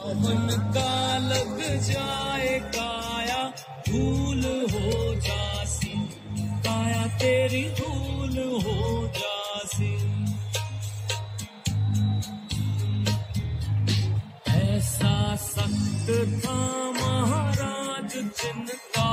मन का लग जाए काया धूल हो जासी, काया तेरी धूल हो जासी। ऐसा सख्त था महाराज जिनका